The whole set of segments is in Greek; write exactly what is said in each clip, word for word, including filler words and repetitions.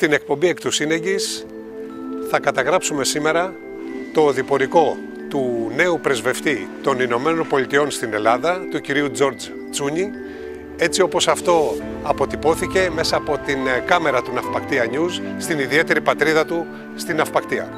Στην εκπομπή εκ του σύνεγγυς θα καταγράψουμε σήμερα το οδηπορικό του νέου πρεσβευτή των Ηνωμένων Πολιτειών στην Ελλάδα, του κυρίου Τζορτζ Τσούνι, έτσι όπως αυτό αποτυπώθηκε μέσα από την κάμερα του Ναυπακτία News στην ιδιαίτερη πατρίδα του, στην Ναυπακτία.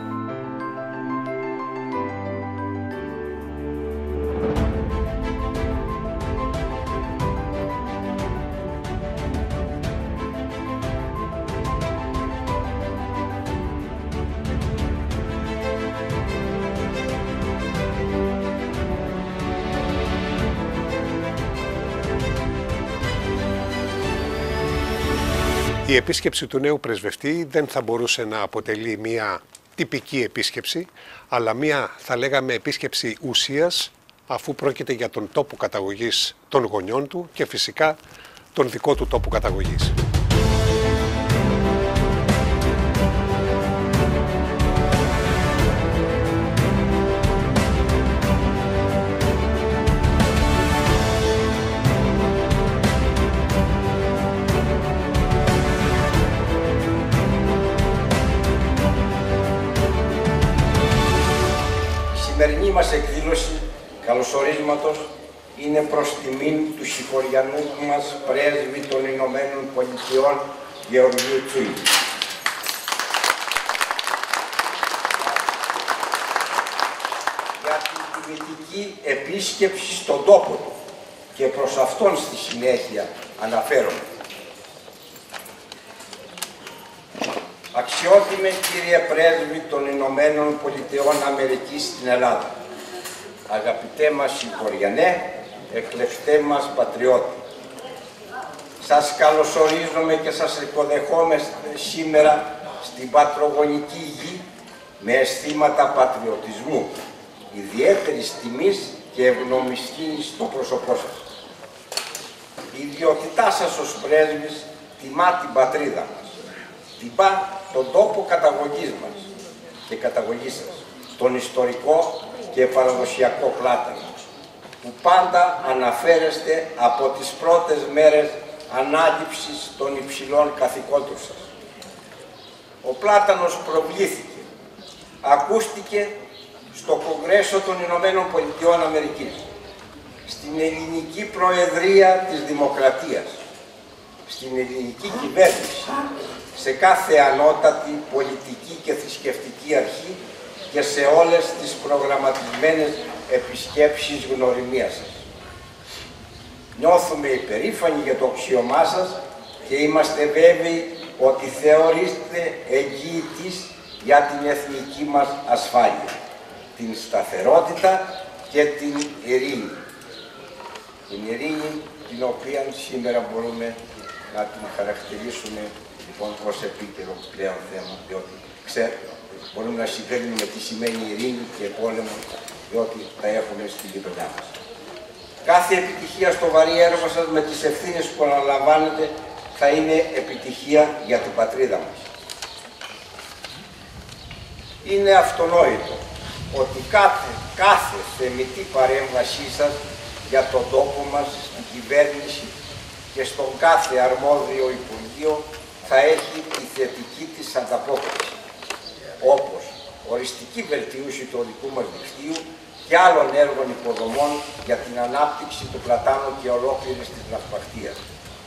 Η επίσκεψη του νέου πρεσβευτή δεν θα μπορούσε να αποτελεί μια τυπική επίσκεψη, αλλά μια, θα λέγαμε, επίσκεψη ουσίας, αφού πρόκειται για τον τόπο καταγωγής των γονιών του και φυσικά τον δικό του τόπο καταγωγής. Η σημερινή μας εκδήλωση καλωσορίσματος είναι προς τιμήν του συγχωριανού μας πρέσβη των Ηνωμένων Πολιτειών Γεωργίου Τσούνι. Για την τιμητική επίσκεψη στον τόπο του και προς αυτόν στη συνέχεια αναφέρομαι. Αξιότιμε κύριε πρέσβη των Ηνωμένων Πολιτειών Αμερικής στην Ελλάδα, αγαπητέ μας συγχωριανέ, εκλεκτέ μας πατριώτη, σας καλωσορίζομαι και σας υποδεχόμαστε σήμερα στην πατρογονική γη με αισθήματα πατριωτισμού, ιδιαίτερης τιμής και ευγνωμοσύνης στο πρόσωπό σας. Η ιδιότητά σας ως πρέσβης τιμά την πατρίδα μας, τιμά τον τόπο καταγωγής μας και καταγωγής σας, τον ιστορικό και παραδοσιακό πλάτανο, που πάντα αναφέρεστε από τις πρώτες μέρες ανάληψης των υψηλών καθηκόντων σας. Ο πλάτανος προβλήθηκε, ακούστηκε στο Κογκρέσο των Ηνωμένων Πολιτειών Αμερικής, στην ελληνική προεδρία της Δημοκρατίας, στην ελληνική κυβέρνηση, σε κάθε ανώτατη πολιτική και θρησκευτική αρχή και σε όλες τις προγραμματισμένες επισκέψεις γνωριμίας σας. Νιώθουμε υπερήφανοι για το αξίωμά σας και είμαστε βέβαιοι ότι θεωρείστε εγγυητής για την εθνική μας ασφάλεια, την σταθερότητα και την ειρήνη. Την ειρήνη την οποία σήμερα μπορούμε να την χαρακτηρίσουμε λοιπόν ως επίκαιρο πλέον θέμα, διότι ξέρετε, μπορούμε να συγκρίνουμε τι σημαίνει ειρήνη και πόλεμο, διότι τα έχουμε στη γειτονιά μας. Κάθε επιτυχία στο βαρύ έργο σας με τις ευθύνες που αναλαμβάνετε θα είναι επιτυχία για την πατρίδα μας. Είναι αυτονόητο ότι κάθε, κάθε θεμιτή παρέμβασή σας για τον τόπο μας, στην κυβέρνηση και στον κάθε αρμόδιο Υπουργείο θα έχει τη θετική της ανταπόκριση, όπως οριστική βελτίωση του οδικού μας δικτύου και άλλων έργων υποδομών για την ανάπτυξη του πλατάνου και ολόκληρης της Ναυπακτίας.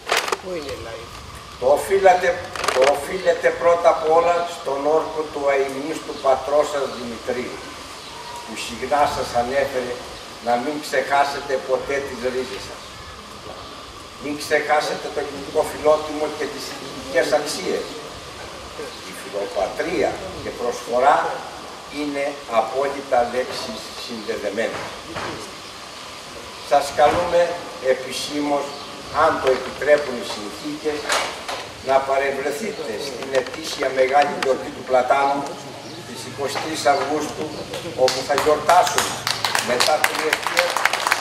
Το οφείλετε, το οφείλετε πρώτα απ' όλα στον όρκο του αημίστου πατρός σας Δημητρίου, που συχνά σας ανέφερε να μην ξεχάσετε ποτέ τις ρίζες σας. Μην ξεχάσετε το ελληνικό φιλότιμο και τις ελληνικές αξίες. Η φιλοπατρία και προσφορά είναι απόλυτα λέξεις συνδεδεμένες. Σας καλούμε επισήμως, αν το επιτρέπουν οι συνθήκες, να παρευρεθείτε στην ετήσια μεγάλη γιορτή του Πλατάνου της εικοστής τρίτης Αυγούστου, όπου θα γιορτάσουμε μετά τριετίας,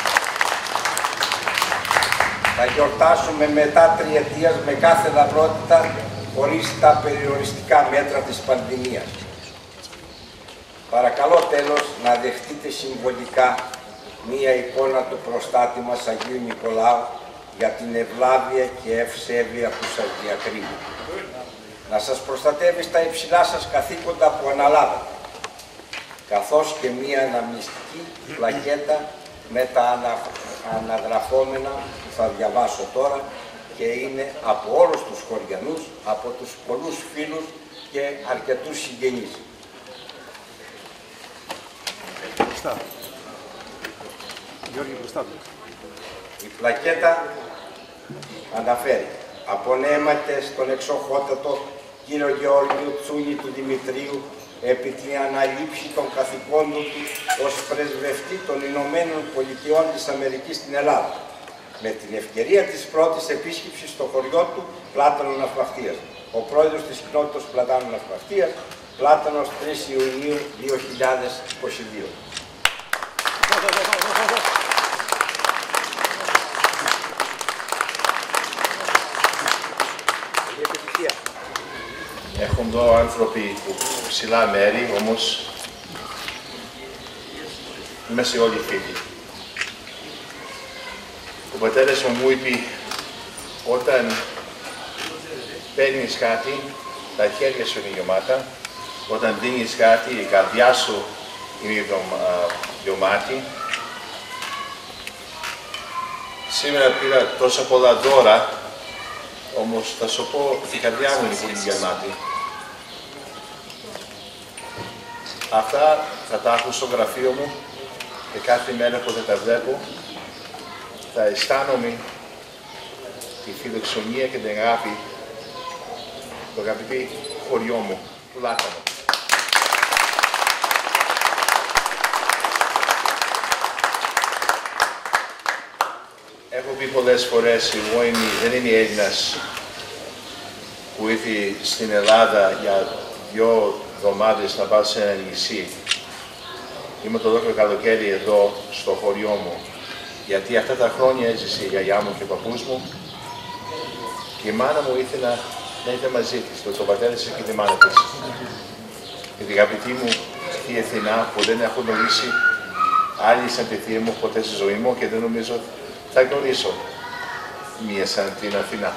θα γιορτάσουμε μετά τριετίας με κάθε λαμπρότητα, χωρίς τα περιοριστικά μέτρα της πανδημίας. Παρακαλώ τέλος να δεχτείτε συμβολικά μία εικόνα του προστάτη μας Αγίου Νικολάου για την ευλάβεια και ευσέβεια που σας διακρίνει. να σας προστατεύει στα υψηλά σας καθήκοντα που αναλάβετε, καθώς και μία αναμνηστική πλακέτα με τα ανα... αναγραφόμενα που θα διαβάσω τώρα και είναι από όλους τους χωριανούς, από τους πολλούς φίλους και αρκετούς συγγενείς. Μπροστά. Γιώργη, μπροστά. Η πλακέτα αναφέρει: απονέματε στον εξοχότατο κύριο Γεώργιο Τσούνη του Δημητρίου επί την αναλήψη των καθηκόντων του ως πρεσβευτή των Ηνωμένων Πολιτειών της Αμερικής στην Ελλάδα, με την ευκαιρία της πρώτης επίσκεψης στο χωριό του Πλάτανο Ναυπαχτίας. Ο πρόεδρος της κοινότητας Πλατάνου Ναυπαχτίας, Πλάτανος, τρεις Ιουνίου δύο χιλιάδες είκοσι δύο. Έχουν εδώ άνθρωποι που ψηλά μέρη, όμως είμαστε όλοι φίλοι. Ο πατέρας μου μου είπε, όταν παίρνεις κάτι, τα χέρια σου είναι γεμάτα, όταν δίνεις κάτι, η καρδιά σου είναι γεμάτη. Σήμερα πήρα τόσα πολλά δώρα, όμως θα σου πω, η καρδιά μου είναι πολύ γεμάτη. Αυτά θα τα έχω στο γραφείο μου και κάθε μέρα που θα τα βλέπω θα αισθάνομαι τη φιλοξενία και την αγάπη του αγαπητή χωριό μου, του Λάτανο. Έχω πει πολλές φορές, εγώ είμαι, δεν είμαι Έλληνας που ήρθε στην Ελλάδα για δυο εβδομάδες να πάω σε ένα νησί. Είμαι το ολόκληρο καλοκαίρι εδώ στο χωριό μου, γιατί αυτά τα χρόνια έζησε η γιαγιά μου και ο παππούς μου και η μάνα μου ήθελα να ήταν μαζί της, το, το πατέρα της και τη μάνα της. Και την αγαπητή μου η Αθηνά που δεν έχω γνωρίσει άλλη σαν τη θεία μου ποτέ στη ζωή μου και δεν νομίζω θα γνωρίσω μία σαν την Αθηνά.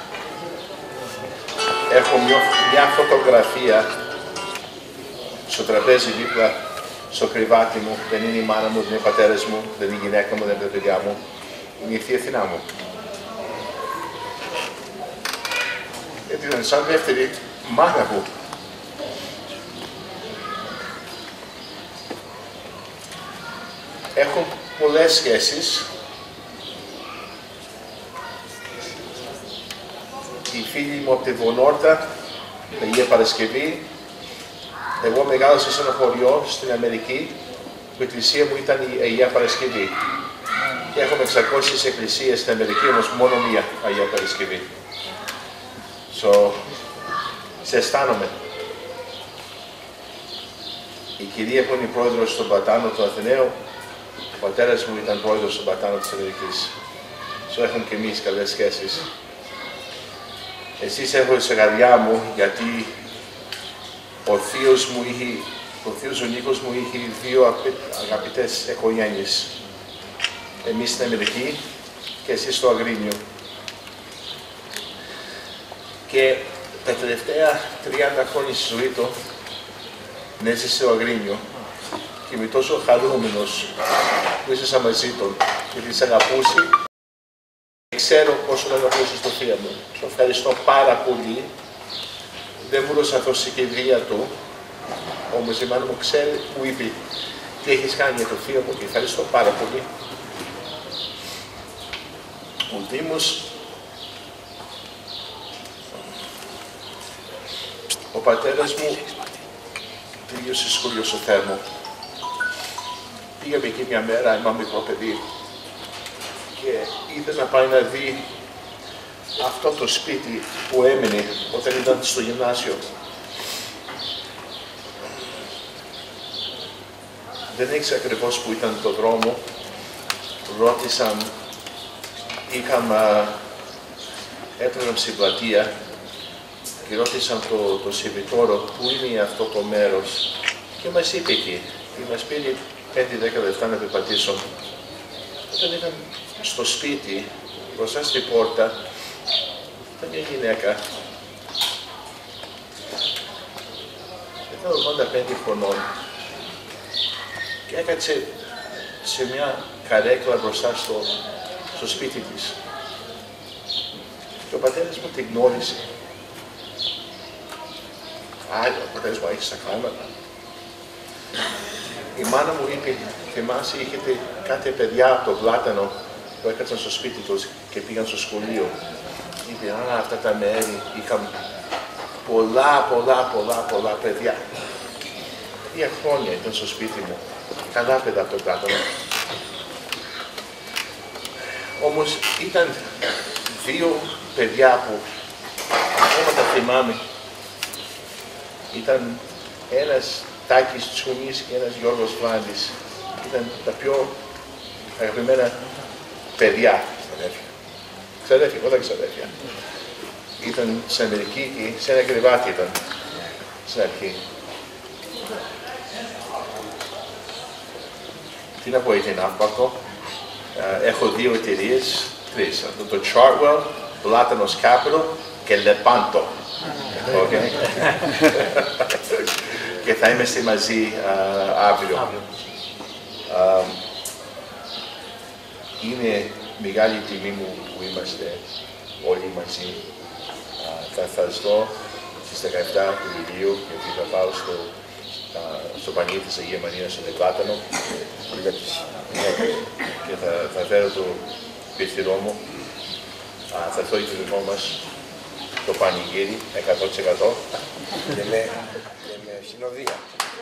Έχω μια, μια φωτογραφία στο τραπέζι δίπλα στο κρεβάτι μου. Δεν είναι η μάνα μου, δεν είναι ο πατέρας μου, δεν είναι η γυναίκα μου, δεν είναι τα παιδιά μου. Είναι η θεία Αθηνά μου. Γιατί ήταν σαν δεύτερη μάνα μου. Έχω πολλές σχέσεις. Οι φίλοι μου από τη Βονόρτα, Αγία Παρασκευή. Εγώ μεγάλωσα σε ένα χωριό στην Αμερική, που η εκκλησία μου ήταν η Αγία Παρασκευή. Και έχουμε εξακόσιες εκκλησίες στην Αμερική, όμως μόνο μία Αγία Παρασκευή. So, σε αισθάνομαι. Η κυρία που είναι πρόεδρος στον Πατάνο του Αθηναίου, ο πατέρας μου ήταν πρόεδρος στον Πατάνο της Αμερικής. So, έχουμε και εμείς καλές σχέσεις. Εσείς έχω σε καρδιά μου, γιατί ο θείος μου είχε, ο θείος ο Νίκος μου είχε δύο αγαπητές οικογένειες. Εμείς στην Αμερική και εσείς στο Αγρίνιο. Και τα τελευταία τριάντα χρόνια στη ζωή του έζησε στο Αγρίνιο και είμαι τόσο χαρούμενος που είσαι μαζί του και τις αγαπούσει. Ξέρω πόσο να αγαπούσεις το θεία μου. Σου ευχαριστώ πάρα πολύ. Δεν μπορούσα να δώσει και βία του, όμως η μάνα μου ξέρει, μου είπε τι έχεις κάνει για το θείο μου και ευχαριστώ πάρα πολύ. Ο Δήμος, ο πατέρας μου τελείωσε σχολείο στο Θέρμο. Πήγαμε εκεί μια μέρα, είμαι μικρό παιδί και ήθελε να πάει να δει αυτό το σπίτι που έμεινε όταν ήταν στο γυμνάσιο. Δεν ήξερα ακριβώς που ήταν το δρόμο. Ρώτησαν, είχαμε, έτρεχαν στην πλατεία και ρώτησαν το, το σερβιτόρο πού είναι αυτό το μέρος και μας είπε εκεί. Και μας πήρε πέντε δέκα λεπτά να περπατήσουν. Όταν ήταν στο σπίτι, μπροστά στην πόρτα, ήταν μια γυναίκα ήταν ογδόντα πέντε χρονών και έκατσε σε μια καρέκλα μπροστά στο, στο σπίτι της. Και ο πατέρας μου την γνώρισε. Άρα, ο πατέρας μου έχει στα κλάματα. Η μάνα μου είπε, θυμάσαι, είχετε κάτι παιδιά από το Πλάτανο που έκατσαν στο σπίτι τους και πήγαν στο σχολείο. Είπε, α, αυτά τα μέρη είχαν πολλά, πολλά, πολλά, πολλά παιδιά. Τρία χρόνια ήταν στο σπίτι μου. Καλά παιδιά από το Πλάτανο. Όμως ήταν δύο παιδιά που ακόμα τα θυμάμαι. Ήταν ένας Τάκης Τσούνης και ένας Γιώργος Βλάντης. Ήταν τα πιο αγαπημένα παιδιά. Ξαδέρφια. Ξαδέρφια, όλα ξαδέρφια. Ήταν στην Αμερική και σε ένα κρεβάτι ήταν στην αρχή. Τι να πω για την Αύπακτο. Έχω δύο εταιρείες, τρεις. Το Chartwell, Platanos Capital και Lepanto. Okay. Και θα είμαστε μαζί uh, αύριο. Uh, είναι μεγάλη τιμή μου που είμαστε όλοι μαζί. Uh, θα ευχαριστώ στις δεκαεπτά του Ιουλίου γιατί θα πάω στο, uh, στο πανί της Αγία Μαρία στο Πλάτανο και θα, θα φέρω το πυρθυρό μου. Uh, θα φέρω το δικό μας το πανηγύρι εκατό τοις εκατό. Και με, και με συνοδεία.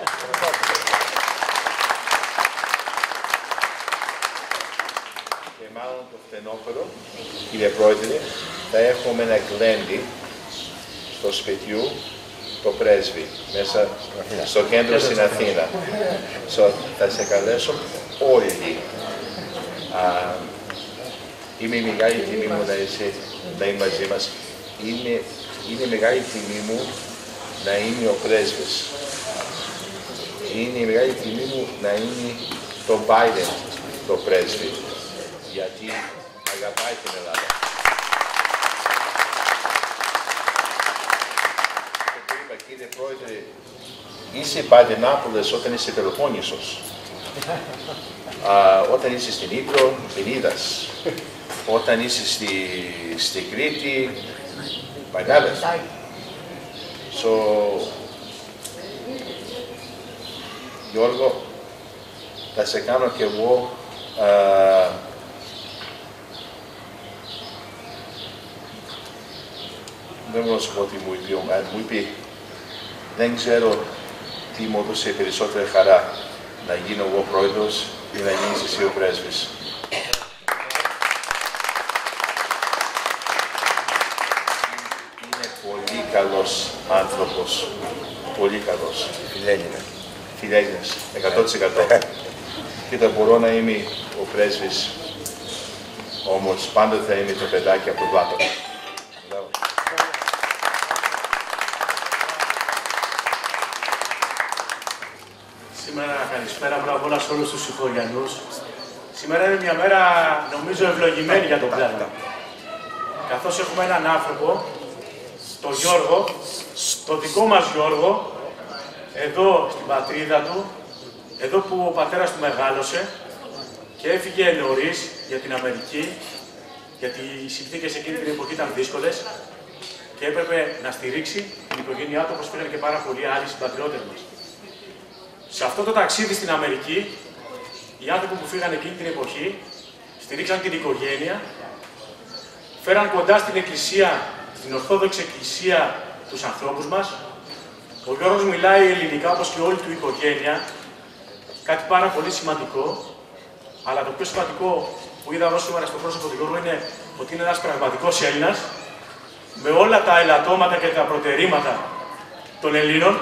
Και μάλλον το φθινόπωρο, κύριε Πρόεδρε, θα έχουμε ένα γλέντι στο σπιτιού το πρέσβη, μέσα στο κέντρο στην Αθήνα. So, θα σε καλέσω όλοι. Uh, είμαι η μεγάλη τιμή μου να είσαι, να είμαι μαζί μας. Είναι, είναι μεγάλη τιμή μου να είμαι ο πρέσβης. Είναι η μεγάλη τιμή μου να είναι το Biden το πρέσβη, γιατί αγαπάει την Ελλάδα. Και του είπα, κύριε Πρόεδρε, είσαι Μπαϊντενάπολες όταν είσαι Πελοπόννησος. uh, όταν είσαι στην Ύπρο, την είδας. Όταν είσαι στη, στη Κρήτη, Παγάδες. So, Γιώργο, θα σε κάνω κι εγώ uh, δεν μπορώ να σου πω τι μου είπε, μου είπε δεν ξέρω τι μου έδωσε περισσότερη χαρά, να γίνω εγώ πρόεδρος ή να γίνεις εσύ ο πρέσβης. Πολύ καλός άνθρωπος, πολύ καλός. Φιλέλληνα. Φιλέλληνας, εκατό τοις εκατό. Κοίτα, μπορώ να είμαι ο πρέσβης, όμως πάντα θα είμαι το παιδάκι από τον Πλάτωνα. Σήμερα καλησπέρα, μπράβο όλα σε όλους τους Συγχωριανούς. Σήμερα είναι μια μέρα, νομίζω, ευλογημένη για τον Πλάτωνα. Καθώς έχουμε έναν άνθρωπο, τον Γιώργο, τον δικό μας Γιώργο, εδώ στην πατρίδα του, εδώ που ο πατέρας του μεγάλωσε και έφυγε νωρίς για την Αμερική, γιατί οι συνθήκες εκείνη την εποχή ήταν δύσκολες και έπρεπε να στηρίξει την οικογένειά του, όπως πήγαν και πάρα πολλοί άλλοι συμπατριώτες μας. Σε αυτό το ταξίδι στην Αμερική, οι άνθρωποι που φύγαν εκείνη την εποχή στηρίξαν την οικογένεια, φέραν κοντά στην Εκκλησία, στην Ορθόδοξη Εκκλησία, τους ανθρώπους μας. Ο Γιώργος μιλάει ελληνικά, όπως και όλη του η οικογένεια, κάτι πάρα πολύ σημαντικό, αλλά το πιο σημαντικό που είδα εδώ σήμερα στο πρόσωπο του Γιώργου είναι ότι είναι ένας πραγματικός Έλληνας, με όλα τα ελαττώματα και τα προτερήματα των Ελλήνων,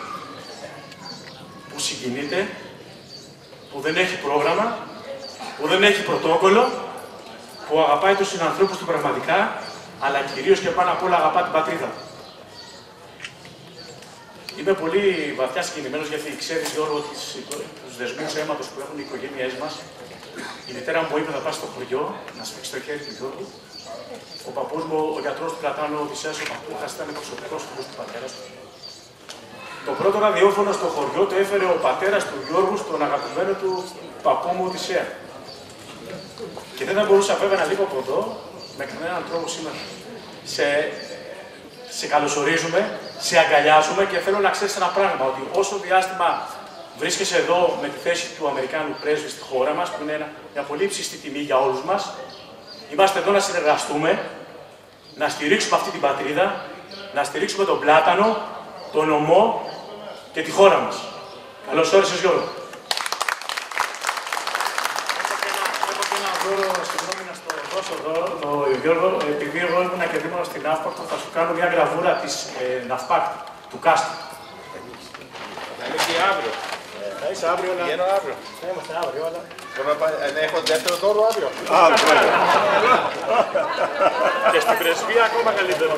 που συγκινείται, που δεν έχει πρόγραμμα, που δεν έχει πρωτόκολλο, που αγαπάει τους συνανθρώπους του πραγματικά, αλλά κυρίως και πάνω απ' όλα αγαπά την πατρίδα. Είμαι πολύ βαθιά συγκινημένος γιατί ξέρεις, Γιώργο, τους δεσμούς αίματος που έχουν οι οικογένειές μας. Η μητέρα μου είπε θα πάει στο χωριό να σφίξει το χέρι του Γιώργου. Ο παππούς μου, ο γιατρός του Πλατάνου, ο Οδυσσέας, ο παππούχας, ήταν προσωπικός φίλος του πατέρα του. Το πρώτο ραδιόφωνο στο χωριό το έφερε ο πατέρας του Γιώργου στον αγαπημένο του παππού μου Οδυσσέα. Και δεν θα μπορούσα βέβαια να λείπω από εδώ με κανέναν τρόπο σήμερα. Σε, σε καλωσορίζουμε, σε αγκαλιάζουμε και θέλω να ξέρεις ένα πράγμα, ότι όσο διάστημα βρίσκεσαι εδώ με τη θέση του Αμερικάνου πρέσβη στη χώρα μας, που είναι ένα, μια πολύ υψιστή τιμή για όλους μας, είμαστε εδώ να συνεργαστούμε, να στηρίξουμε αυτή την πατρίδα, να στηρίξουμε τον Πλάτανο, τον νομό και τη χώρα μας. Καλώς όρισες, Γιώργο. Έχω και ένα δώρο, συγγνώμη να στο δώσω δώρο, το Γιώργο, επειδή εγώ ήμουν και δήμαρχος στην Ναύπακτο, θα σου κάνω μια γραβούρα της ε, Ναυπάκτου, του Κάστου. Θα είμαι και αύριο. Θα είσαι αύριο, να... Βγαίνω αύριο. Θα είμαστε αύριο, αλλά... Να έχω δεύτερο δώρο αύριο. Και στην πρεσβεία ακόμα καλύτερο.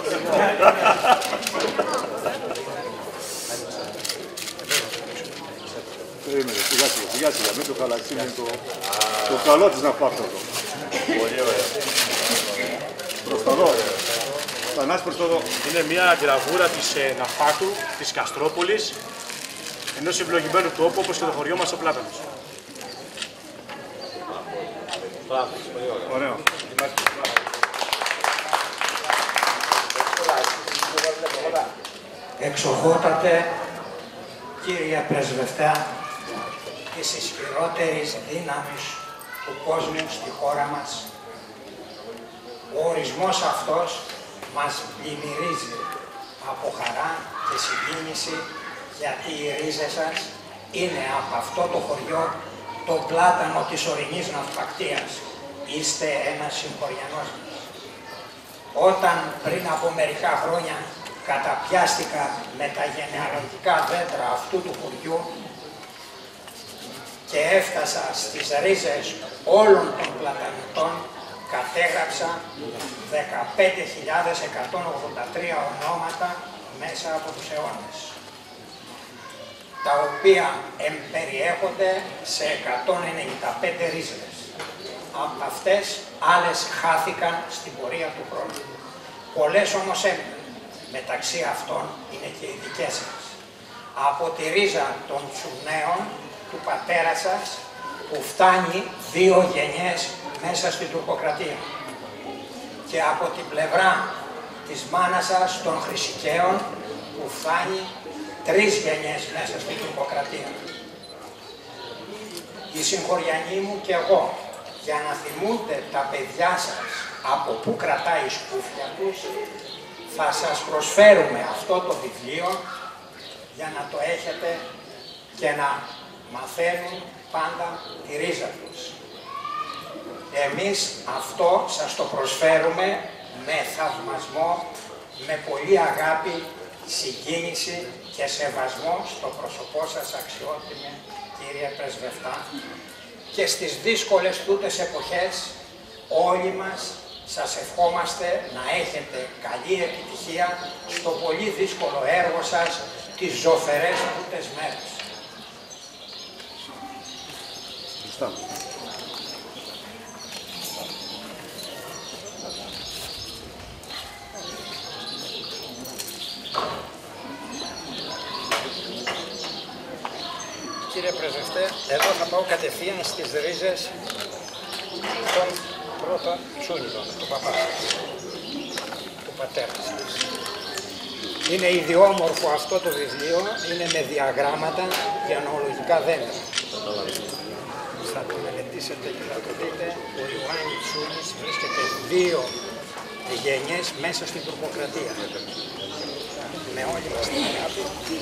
Περίμενε, σιγά σιγά, σιγά σιγά, μην το χαλάξει, είναι το, το καλό της να πάρει αυτό. Πολύ ωραία. Προς το δω. Θανάση προς το δω. Είναι μια γραβούρα της ε, Ναυπάκτου, της Καστρόπολης, ενός ευλογημένου τόπου, όπως και το χωριό μας ο Πλάτανος. Ωραίο. Εξοχότατε, κύριε Πρεσβευτά, της ισχυρότερης δύναμης του κόσμου στη χώρα μας, ο ορισμός αυτός μας πλημμυρίζει από χαρά και συγκίνηση, γιατί οι ρίζες σας είναι από αυτό το χωριό, το Πλάτανο της ορεινής Ναυπακτίας. Είστε ένας συγχωριανός μας. Όταν πριν από μερικά χρόνια καταπιάστηκα με τα γενεαλογικά δέντρα αυτού του χωριού και έφτασα στις ρίζες όλων των πλατανητών, κατέγραψα δεκαπέντε χιλιάδες εκατόν ογδόντα τρία ονόματα μέσα από τους αιώνες, τα οποία εμπεριέχονται σε εκατόν ενενήντα πέντε ρίζες. Από αυτές άλλες χάθηκαν στην πορεία του χρόνου. Πολλές όμως έμειναν. Μεταξύ αυτών είναι και οι δικές σας. Από τη ρίζα των Τσουνέων του πατέρα σας, που φτάνει δύο γενιές μέσα στην τουρκοκρατία. Και από την πλευρά της μάνας σας των Χρυσικαίων, που φτάνει τρεις γενιές μέσα στην τουρκοκρατία. Οι συγχωριανοί μου και εγώ, για να θυμούνται τα παιδιά σας από πού κρατάει η σκούφια τους, θα σας προσφέρουμε αυτό το βιβλίο για να το έχετε και να μαθαίνουν πάντα τη ρίζα τους. Εμείς αυτό σας το προσφέρουμε με θαυμασμό, με πολύ αγάπη, συγκίνηση και σεβασμό στο πρόσωπό σας, αξιότιμε κύριε Πρεσβευτά. Και στις δύσκολες τούτες εποχές όλοι μας σας ευχόμαστε να έχετε καλή επιτυχία στο πολύ δύσκολο έργο σας τις ζωφερές τούτες μέρες. Κύριε Πρεσβευτέ, εδώ θα πάω κατευθείαν στις ρίζες των πρώτων Τσούνιδων, του παπά σας, του πατέρα σας. Είναι ιδιόμορφο αυτό το βιβλίο, είναι με διαγράμματα για νοολογικά δέντρα. Θα το μελετήσετε και θα το δείτε. Ο Ιωάννη Τσούνης βρίσκεται δύο γενιές μέσα στην τουρκοκρατία. Με όλη μας την αγάπη.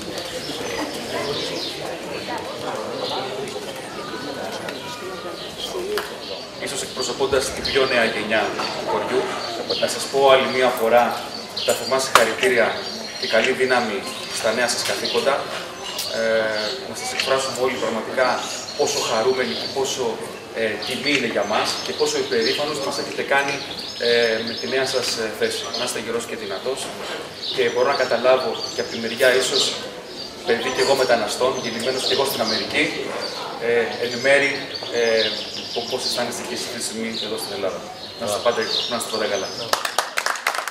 Ίσως εκπροσωπώντας την πιο νέα γενιά του χωριού, να σας πω άλλη μία φορά τα θερμά συγχαρητήρια και καλή δύναμη στα νέα σας καθήκοντα. Ε, να σας εκφράσουμε όλοι πραγματικά πόσο χαρούμενοι και πόσο ε, τιμή είναι για μας και πόσο υπερήφανος μας έχετε κάνει ε, με τη νέα σας θέση. Να είστε γερός και δυνατός και μπορώ να καταλάβω και από τη μεριά ίσως παιδί και εγώ μεταναστών, γεννημένος και εγώ στην Αμερική, ε, εν μέρη ε, πώς αισθάνεστε και εσείς αυτή τη στιγμή εδώ στην Ελλάδα. Να είστε πάντα, να είστε πάντα καλά.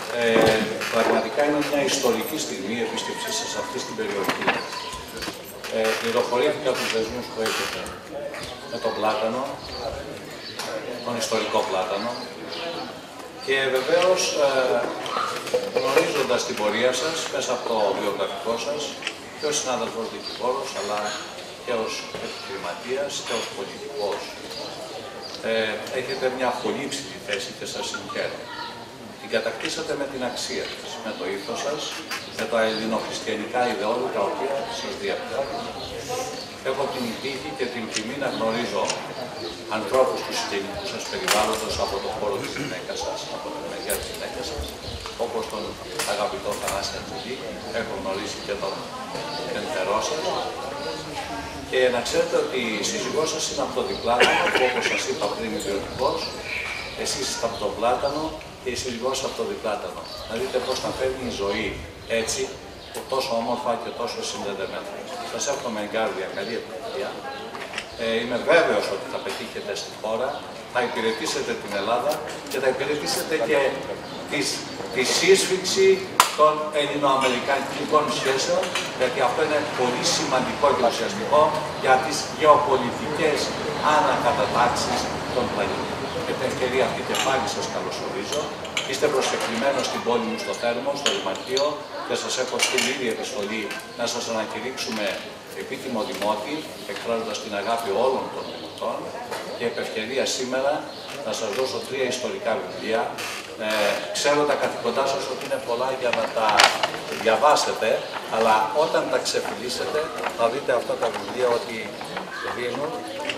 Ε, πραγματικά είναι μια ιστορική στιγμή η επίσκεψή σας σε αυτή την περιοχή. Ε, πληροφορήθηκα τους δεσμούς που έχετε με τον πλάτανο, τον ιστορικό πλάτανο, και βεβαίως ε, γνωρίζοντας την πορεία σας μέσα από το βιογραφικό σας και ως συνάδελφος δικηγόρος, αλλά και ως επιχειρηματίας και ως πολιτικός, ε, έχετε μια πολύ υψηλή θέση και σας συγχαίρω. Την κατακτήσατε με την αξία της, με το ήθος σας, με τα ελληνοχριστιανικά ιδεώδη τα οποία σας διαπλέουν. Έχω την τύχη και την τιμή να γνωρίζω ανθρώπους του συγγενικού σας περιβάλλοντος από το χώρο της γυναίκας σας, από τη μεριά της γυναίκας σας, όπως τον αγαπητό Θανάση Ατζηλή, έχω γνωρίσει και τον εντερό σας. Και να ξέρετε ότι η σύζυγός σας είναι από το διπλάτανο, που όπως σας είπα πριν ιδιωτικός, εσείς είστε από το πλάτανο και η σύζυγός από το διπλάτανο. Να δείτε πώς να φέρνει η ζωή έτσι, τόσο όμορφα και τόσο συνδεδεμένα. Σας εύχομαι εγκάρδια καλή επιτυχία. Ε, είμαι βέβαιος ότι θα πετύχετε στη χώρα, θα υπηρετήσετε την Ελλάδα και θα υπηρετήσετε και της, τη σύσφυξη των ελληνοαμερικανικών σχέσεων, γιατί αυτό είναι πολύ σημαντικό και ουσιαστικό για τις γεωπολιτικές ανακατατάξεις των πλανήτων. Με την ευκαιρία αυτή και πάλι σας καλωσορίζω. Είστε προσκεκλημένος στην πόλη μου στο Θέρμο, στο Δημαρχείο, και σας έχω στείλει ήδη επιστολή να σας ανακηρύξουμε επίτιμο δημότη, εκφράζοντας την αγάπη όλων των δημοτών, και επ' ευκαιρία σήμερα να σας δώσω τρία ιστορικά βιβλία. Ε, ξέρω τα καθηκοντά σας ότι είναι πολλά για να τα διαβάσετε, αλλά όταν τα ξεφυλίσετε θα δείτε αυτά τα βιβλία ότι δίνουν.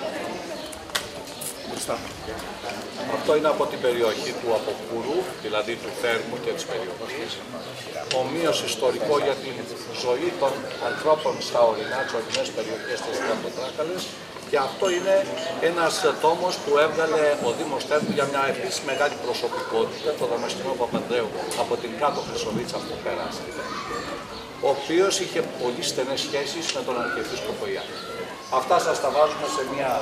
Αυτό είναι από την περιοχή του Αποκούρου, δηλαδή του Θέρμου και της περιοχής. Ομοίως ιστορικό για τη ζωή των ανθρώπων στα ορεινά, τις ορεινές περιοχές της Στρατοτράκαλης. Και αυτό είναι ένας τόμος που έβγαλε ο Δήμος Θέρμου για μια επίσης μεγάλη προσωπικότητα, τον Δαμασκηνό Παπανδρέου από την κάτω Χρυσοβίτσα που πέρασε, ο οποίος είχε πολύ στενές σχέσεις με τον Αρχιεπίσκοπο Ιάννη. Αυτά σας τα βάζουμε σε μια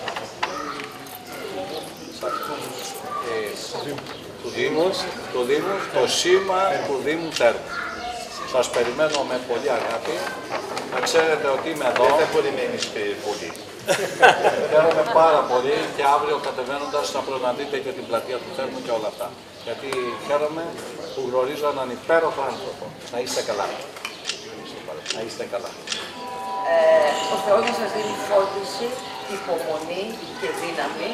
ε, του Δήμου, του Δήμου, το σήμα του Δήμου Θέρμου. Σας περιμένω με πολύ αγάπη. Να ξέρετε ότι είμαι εδώ. Δεν περιμένεις πολύ. Χαίρομαι πάρα πολύ και αύριο κατεβαίνοντας να προναδείτε και την πλατεία του Θέρμου και όλα αυτά. Γιατί χαίρομαι που γνωρίζω έναν υπέροχο άνθρωπο. Να είστε καλά. Να είστε καλά. Ε, ο Θεός να σας δίνει φώτιση, υπομονή και δύναμη.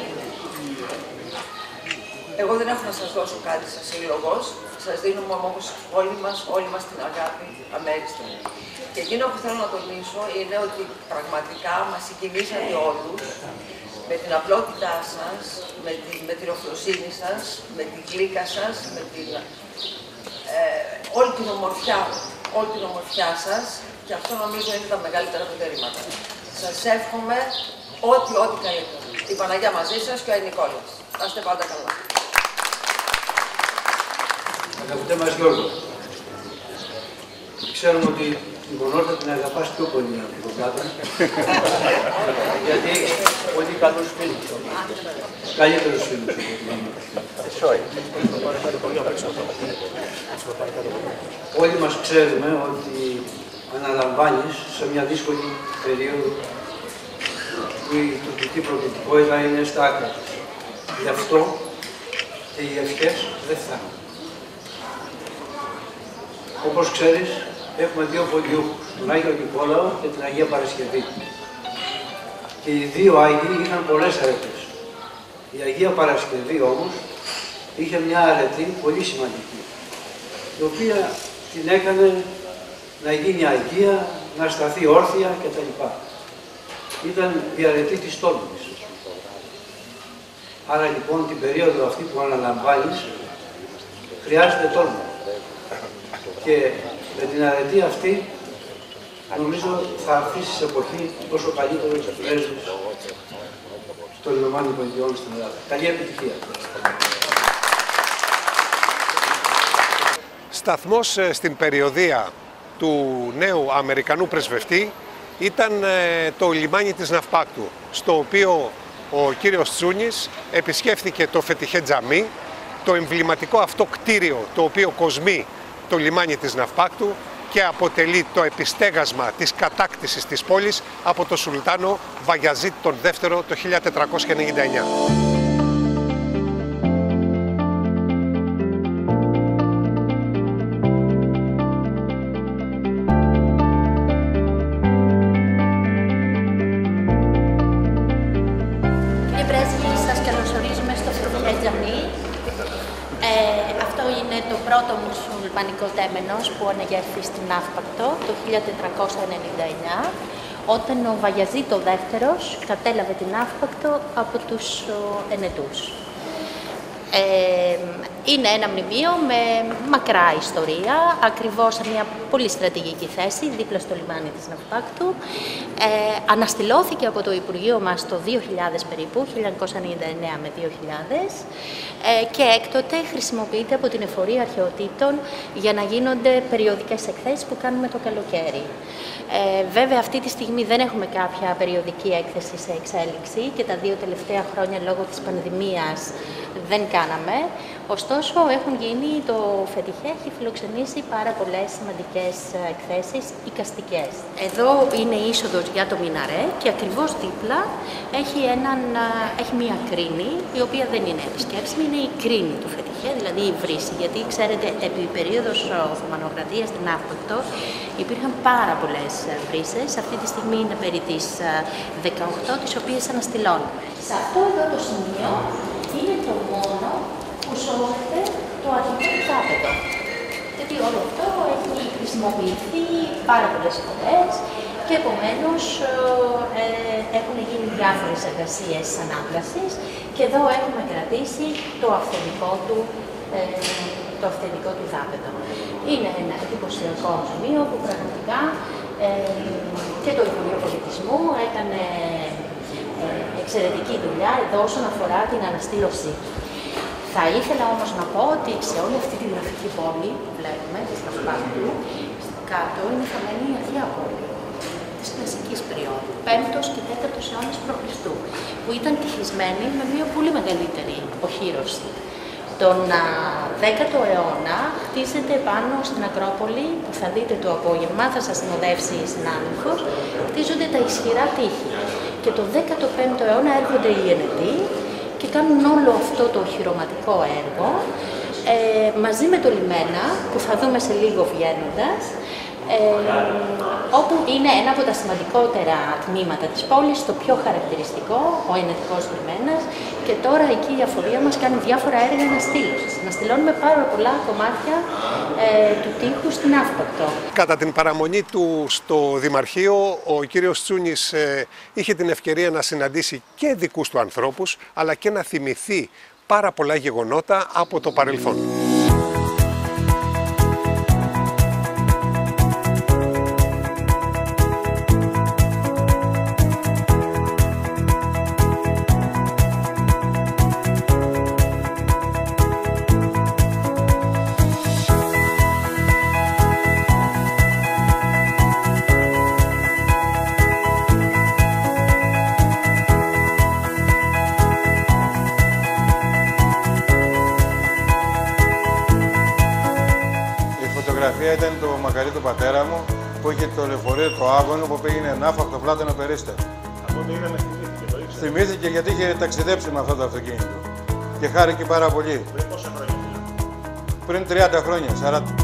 Εγώ δεν έχω να σας δώσω κάτι σαν σύλλογος. Σας δίνουμε όμως όλοι μας, όλοι μας την αγάπη αμέριστη. Και εκείνο που θέλω να τονίσω είναι ότι πραγματικά μας συγκινήσατε όλους με την απλότητά σας, με την, με την οφροσύνη σας, με την γλύκα σας, με την, ε, όλη την ομορφιά, όλη την ομορφιά σας, και αυτό νομίζω είναι τα μεγαλύτερα προτερήματα. Σας εύχομαι ό,τι, ό,τι καλύτερο. Η Παναγιά μαζί σας και ο Νικόλας. Να είστε πάντα καλά. Αγαπητέ μας Γιώργο, ξέρουμε ότι την Κονόρτα την αγαπάς πιο πολύ από την Κονόρτα, γιατί έχεις πολύ καλούς φίλους, καλύτερους φίλους. Όλοι μας ξέρουμε ότι αναλαμβάνεις σε μια δύσκολη περίοδο που η τουρκική προκλητικότητα είναι στα άκρα. Γι' αυτό και οι ευχές δεν φτάνουν. Όπως ξέρεις, έχουμε δύο ποντιούχους, τον Άγιο Νικόλαο και την Αγία Παρασκευή. Και οι δύο Άγιοι είχαν πολλές αρετές. Η Αγία Παρασκευή όμως είχε μια αρετή πολύ σημαντική, η οποία την έκανε να γίνει Αγία, να σταθεί όρθια κτλ. Ήταν η αρετή της τόλμης. Άρα λοιπόν την περίοδο αυτή που αναλαμβάνεις χρειάζεται τόλμη. Και με την αρετή αυτή νομίζω θα αφήσεις εποχή όσο καλύτερος πρέσβης των Ηνωμένων Πολιτειών στην Ελλάδα. Καλή επιτυχία. Σταθμός στην περιοδεία του νέου Αμερικανού πρεσβευτή ήταν το λιμάνι της Ναυπάκτου, στο οποίο ο κύριος Τσούνης επισκέφθηκε το Φετιχέ Τζαμί το εμβληματικό αυτό κτίριο το οποίο κοσμεί το λιμάνι της Ναυπάκτου και αποτελεί το επιστέγασμα της κατάκτησης της πόλης από τον Σουλτάνο Βαγιαζίτ τον δεύτερο το χίλια τετρακόσια ενενήντα εννιά. Κύριε Πρέσβη, σας καλωσορίζουμε στο Φρουχέ Τζαμί. Ε, αυτό είναι το πρώτο μουσουλμανικό τέμενος που ανεγέρθη στην Ναύπακτο το χίλια τετρακόσια ενενήντα εννιά, όταν ο Βαγιαζίτ ο δεύτερος κατέλαβε την Ναύπακτο από τους Ενετούς. Ε, είναι ένα μνημείο με μακρά ιστορία, ακριβώς σε μια πολύ στρατηγική θέση, δίπλα στο λιμάνι της Ναυπάκτου. Ε, αναστηλώθηκε από το Υπουργείο μας το δύο χιλιάδες περίπου, χίλια εννιακόσια ενενήντα εννέα με δύο χιλιάδες, ε, και έκτοτε χρησιμοποιείται από την Εφορία Αρχαιοτήτων για να γίνονται περιοδικές εκθέσεις που κάνουμε το καλοκαίρι. Ε, βέβαια, αυτή τη στιγμή δεν έχουμε κάποια περιοδική έκθεση σε εξέλιξη και τα δύο τελευταία χρόνια λόγω της πανδημίας δεν κάναμε. Ωστόσο, έχουν γίνει, το Φετιχέ έχει φιλοξενήσει πάρα πολλές σημαντικές εκθέσεις εικαστικές. Εδώ είναι η είσοδος για το Μιναρέ και ακριβώς δίπλα έχει, έναν, έχει μία κρίνη, η οποία δεν είναι επισκέψιμη, είναι η κρίνη του Φετιχέ, δηλαδή η βρύση. Γιατί ξέρετε, επί περίοδος Οθωμανοκρατίας στην Ναύπακτο υπήρχαν πάρα πολλές βρύσες. Αυτή τη στιγμή είναι περί τις δεκαοκτώ, τις οποίες αναστηλώνουν. Σε αυτό εδώ το σημείο είναι το μόνο που σώζεται το αρχικό του θάπεδο. Γιατί όλο αυτό έχει χρησιμοποιηθεί πάρα πολλές φορές και επομένως ε, έχουν γίνει διάφορες εργασίες ανάπλασης και εδώ έχουμε κρατήσει το αυθεντικό του, ε, το αυθεντικό του θάπεδο. Είναι ένα εντυπωσιακό σημείο που πραγματικά ε, και το Υπουργείο Πολιτισμού έκανε εξαιρετική δουλειά εδώ όσον αφορά την αναστήλωσή. Θα ήθελα όμως να πω ότι σε όλη αυτή τη γραφική πόλη που βλέπουμε, της Ναυπάκτου, κάτω είναι χαμένη η Αγία Πόλη της κλασικής περίοδου, πέμπτος και τέταρτος αιώνας προ Χριστού, που ήταν τυχισμένη με μια πολύ μεγαλύτερη οχύρωση. Τον δέκατο αιώνα χτίζεται πάνω στην Ακρόπολη, που θα δείτε το απόγευμα, θα σας συνοδεύσει η συνάδελφος, χτίζονται τα ισχυρά τείχη. Και το δέκατο πέμπτο αιώνα έρχονται οι Ενετοί και κάνουν όλο αυτό το οχυρωματικό έργο, ε, μαζί με το λιμένα, που θα δούμε σε λίγο βγαίνοντας, ε, όπου είναι ένα από τα σημαντικότερα τμήματα της πόλης, το πιο χαρακτηριστικό, ο Ενετικός λιμένας, και τώρα εκεί η Αφορία μας κάνει διάφορα έργα αναστήλωσης. Αναστηλώνουμε πάρα πολλά κομμάτια ε, του τείχου στην Ναύπακτο. Κατά την παραμονή του στο Δημαρχείο, ο κύριος Τσούνης ε, είχε την ευκαιρία να συναντήσει και δικούς του ανθρώπους, αλλά και να θυμηθεί πάρα πολλά γεγονότα από το παρελθόν. Ήταν το μακαρί του πατέρα μου που είχε το λεωφορείο το Άγωνο που πήγαινε Ναύπακτο Πλάτανο Περίστερ. Αυτό το είδαμε, θυμήθηκε, το ήξερε. Θυμήθηκε γιατί είχε ταξιδέψει με αυτό το αυτοκίνητο και χάρηκε πάρα πολύ. Πριν πόσα χρόνια? Πριν τριάντα χρόνια, σαράντα.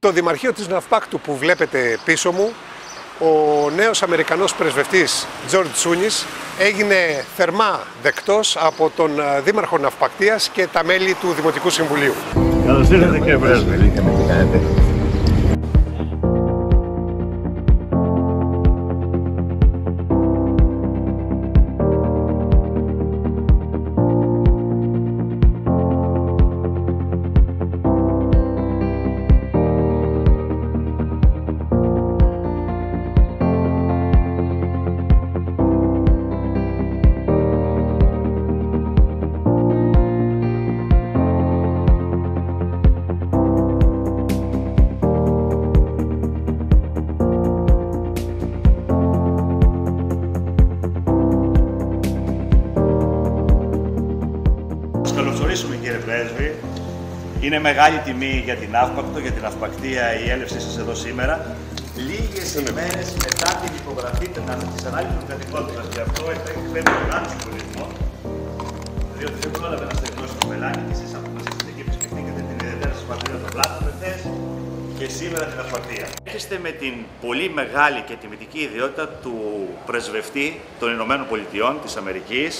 Το Δημαρχείο της Ναυπάκτου που βλέπετε πίσω μου, ο νέος Αμερικανός πρεσβευτής Τζορτζ Τσούνις έγινε θερμά δεκτός από τον Δήμαρχο Ναυπακτίας και τα μέλη του Δημοτικού Συμβουλίου. Καλώς ήρθατε κύριε Πρέσβη. Κύριε Πρέσβη, είναι μεγάλη τιμή για την Ναύπακτο, για την Ναυπακτία η έλευσή σας εδώ σήμερα. Λίγες ημέρες μετά την υπογραφή της ανάλυσης των καθηκόντων. Και αυτό έχει φέρει μεγάλο συμβολισμό, διότι δεν πρόλαβε να στερετώσει το πελάτη και εσείς αποφασίσατε και επισκεφτήκατε την ιδιαίτερα σας πατρίδα των Πλάτων εχθές και σήμερα την Ναυπακτία. Έρχεστε με την πολύ μεγάλη και τιμητική ιδιότητα του πρεσβευτή των Ηνωμένων Πολιτειών της Αμερικής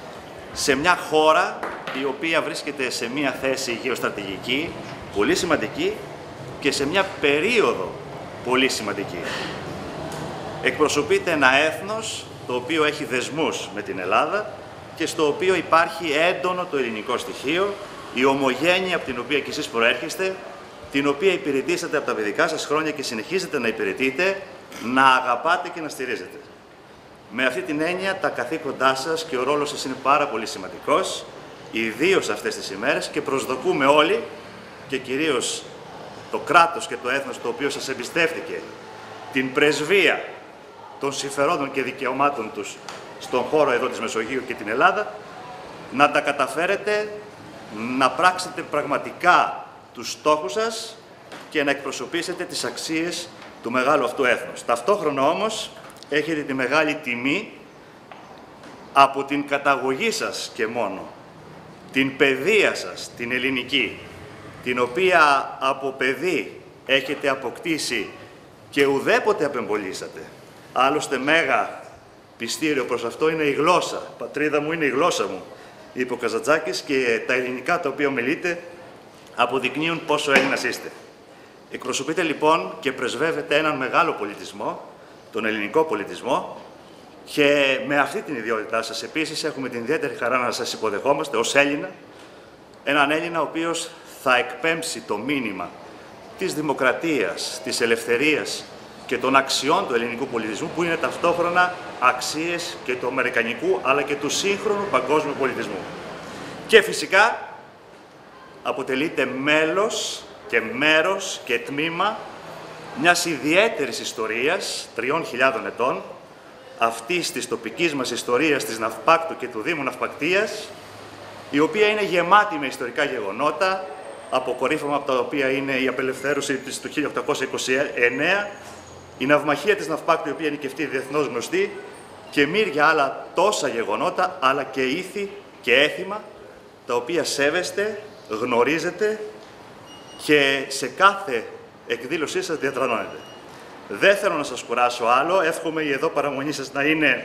σε μια χώρα η οποία βρίσκεται σε μια θέση γεωστρατηγική πολύ σημαντική και σε μια περίοδο πολύ σημαντική. Εκπροσωπείται ένα έθνος το οποίο έχει δεσμούς με την Ελλάδα και στο οποίο υπάρχει έντονο το ελληνικό στοιχείο, η ομογένεια από την οποία και εσείς προέρχεστε, την οποία υπηρετήσατε από τα παιδικά σας χρόνια και συνεχίζετε να υπηρετείτε, να αγαπάτε και να στηρίζετε. Με αυτή την έννοια, τα καθήκοντά σας και ο ρόλος σας είναι πάρα πολύ σημαντικός, ιδίως αυτές τις ημέρες, και προσδοκούμε όλοι, και κυρίως το κράτος και το έθνος το οποίο σας εμπιστεύτηκε, την πρεσβεία των συμφερόντων και δικαιωμάτων τους στον χώρο εδώ της Μεσογείου και την Ελλάδα, να τα καταφέρετε, να πράξετε πραγματικά τους στόχους σας και να εκπροσωπήσετε τις αξίες του μεγάλου αυτού έθνους. Ταυτόχρονα όμως, έχετε τη μεγάλη τιμή από την καταγωγή σας και μόνο, την παιδεία σας, την ελληνική, την οποία από παιδί έχετε αποκτήσει και ουδέποτε απεμπολίσατε. Άλλωστε μέγα πιστήριο προς αυτό είναι η γλώσσα. Πατρίδα μου είναι η γλώσσα μου, είπε ο Καζαντζάκης, και τα ελληνικά τα οποία μιλείτε αποδεικνύουν πόσο Έλληνας είστε. Εκπροσωπείτε λοιπόν και πρεσβεύετε έναν μεγάλο πολιτισμό, τον ελληνικό πολιτισμό, και με αυτή την ιδιότητά σας επίσης έχουμε την ιδιαίτερη χαρά να σας υποδεχόμαστε ως Έλληνα, έναν Έλληνα ο οποίος θα εκπέμψει το μήνυμα της δημοκρατίας, της ελευθερίας και των αξιών του ελληνικού πολιτισμού, που είναι ταυτόχρονα αξίες και του αμερικανικού αλλά και του σύγχρονου παγκόσμιου πολιτισμού. Και φυσικά αποτελείται μέλος και μέρος και τμήμα μιας ιδιαίτερης ιστορίας τριών χιλιάδων ετών, αυτής της τοπικής μας ιστορίας της Ναυπάκτου και του Δήμου Ναυπακτίας, η οποία είναι γεμάτη με ιστορικά γεγονότα, αποκορύφωμα από τα οποία είναι η απελευθέρωση της του χίλια οκτακόσια είκοσι εννέα, η ναυμαχία της Ναυπάκτου, η οποία είναι και αυτή διεθνώς γνωστή, και μύρια άλλα τόσα γεγονότα, αλλά και ήθη και έθιμα, τα οποία σέβεστε, γνωρίζετε και σε κάθε εκδήλωσή σας διατρανώνετε. Δεν θέλω να σας κουράσω άλλο, εύχομαι η εδώ παραμονή σας να είναι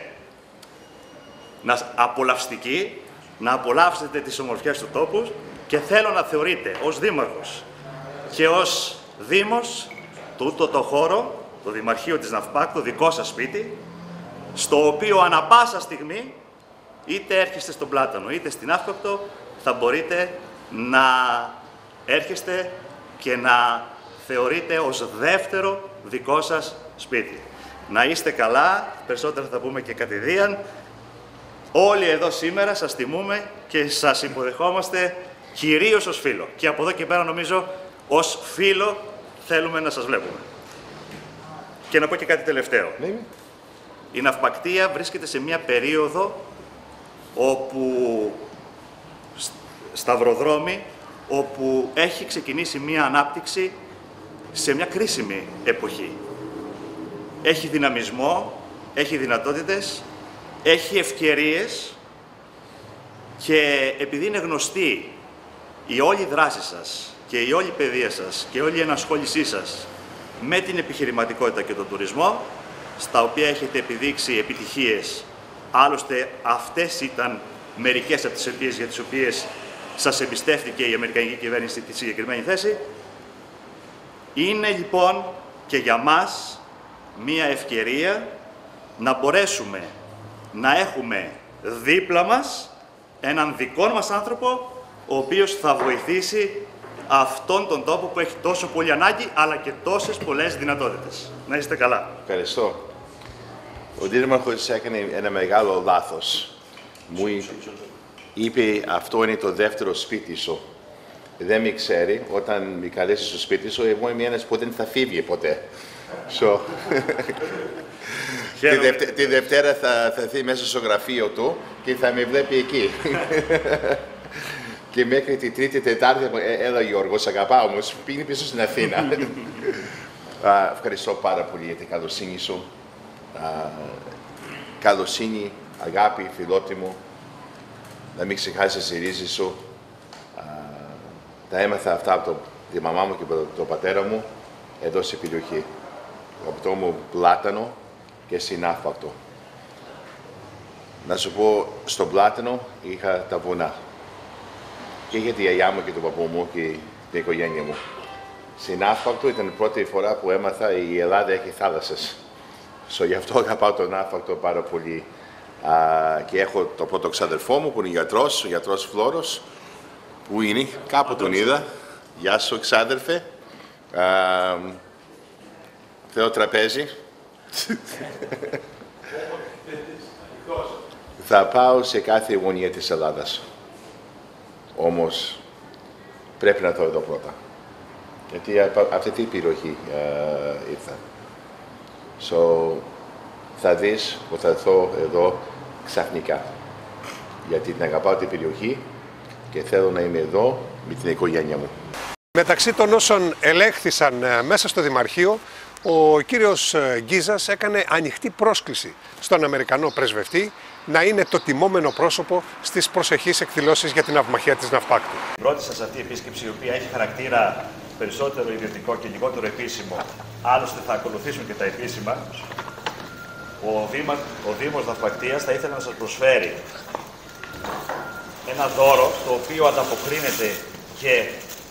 να απολαυστική, να απολαύσετε τις ομορφιές του τόπου, και θέλω να θεωρείτε ως Δήμαρχος και ως Δήμος τούτο το χώρο, το Δημαρχείο της Ναυπάκτου, δικό σας σπίτι, στο οποίο ανα πάσα στιγμή, είτε έρχεστε στον Πλάτανο είτε στην Ναύπακτο, θα μπορείτε να έρχεστε και να θεωρείτε ως δεύτερο δικό σας σπίτι. Να είστε καλά, περισσότερα θα πούμε και κατηδίαν. Όλοι εδώ σήμερα σας τιμούμε και σας υποδεχόμαστε κυρίως ως φίλο. Και από εδώ και πέρα νομίζω ως φίλο θέλουμε να σας βλέπουμε. Και να πω και κάτι τελευταίο. Η Ναυπακτία βρίσκεται σε μια περίοδο όπου σταυροδρόμι, όπου έχει ξεκινήσει μια ανάπτυξη σε μια κρίσιμη εποχή. Έχει δυναμισμό, έχει δυνατότητες, έχει ευκαιρίες, και επειδή είναι γνωστή η όλη δράση σας και η όλη παιδεία σας και όλη η ενασχόλησή σας με την επιχειρηματικότητα και τον τουρισμό, στα οποία έχετε επιδείξει επιτυχίες. Άλλωστε, αυτές ήταν μερικές από τις αιτίες για τις οποίες σας εμπιστεύτηκε η Αμερικανική κυβέρνηση τη συγκεκριμένη θέση. Είναι λοιπόν και για μας μία ευκαιρία να μπορέσουμε να έχουμε δίπλα μας έναν δικό μας άνθρωπο, ο οποίος θα βοηθήσει αυτόν τον τόπο που έχει τόσο πολύ ανάγκη, αλλά και τόσες πολλές δυνατότητες. Να είστε καλά. Ευχαριστώ. Ο Δήμαρχος έκανε ένα μεγάλο λάθος. Μου είπε αυτό είναι το δεύτερο σπίτι σου. Δεν με ξέρει, όταν με καλέσει στο σπίτι σου, εγώ είμαι ένας που δεν θα φύγει ποτέ. So, τη, δευτε, τη Δευτέρα θα, θα έρθει μέσα στο γραφείο του και θα με βλέπει εκεί. Και μέχρι τη Τρίτη, Τετάρτη, έλα Γιώργο, σ' αγαπάω όμως, πήγαινε πίσω στην Αθήνα. uh, ευχαριστώ πάρα πολύ για την καλοσύνη σου. Uh, καλοσύνη, αγάπη, φιλότιμο. Να μην ξεχάσεις τη ρίζη σου. Uh, τα έμαθα αυτά από το, τη μαμά μου και τον το πατέρα μου εδώ στην περιοχή. Από το μου Πλάτανο και στην Άφπακτο. Να σου πω, στον Πλάτανο είχα τα βουνά. Και για τη γιαγιά μου και τον παππού μου και την οικογένεια μου. Στην Άφπακτο ήταν η πρώτη φορά που έμαθα η Ελλάδα έχει θάλασσες. So, γι' αυτό αγαπάω τον Άφπακτο πάρα πολύ. Α, και έχω τον πρώτο ξαδερφό μου που είναι γιατρός, ο γιατρός Φλόρος, που είναι, κάπου τον είδα. Γεια σου, ξάδερφε. Α, θέλω τραπέζι. Θα πάω σε κάθε γωνία της Ελλάδας. Όμως πρέπει να το εδώ πρώτα. Γιατί από αυτή την περιοχή uh, ήρθα. So, θα δεις που θα έρθω εδώ ξαφνικά. Γιατί την αγαπάω την περιοχή και θέλω να είμαι εδώ με την οικογένεια μου. Μεταξύ των όσων ελέγχθησαν μέσα στο Δημαρχείο, ο κύριος Γκίζας έκανε ανοιχτή πρόσκληση στον Αμερικανό πρεσβευτή να είναι το τιμόμενο πρόσωπο στις προσεχείς εκδηλώσεις για την ναυμαχία της Ναυπάκτου. Η πρώτη σας αυτή επίσκεψη, η οποία έχει χαρακτήρα περισσότερο ιδιωτικό και λιγότερο επίσημο, άλλωστε θα ακολουθήσουν και τα επίσημα, ο, Δήμα, ο Δήμος Ναυπακτίας θα ήθελε να σας προσφέρει ένα δώρο το οποίο ανταποκρίνεται και